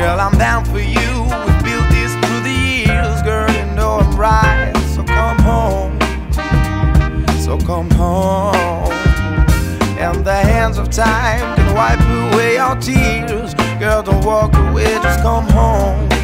Girl, I'm down for you. We built this through the years. Girl, you know I'm right. So come home. So come home. And the hands of time can wipe away our tears. Girl, don't walk away, just come home.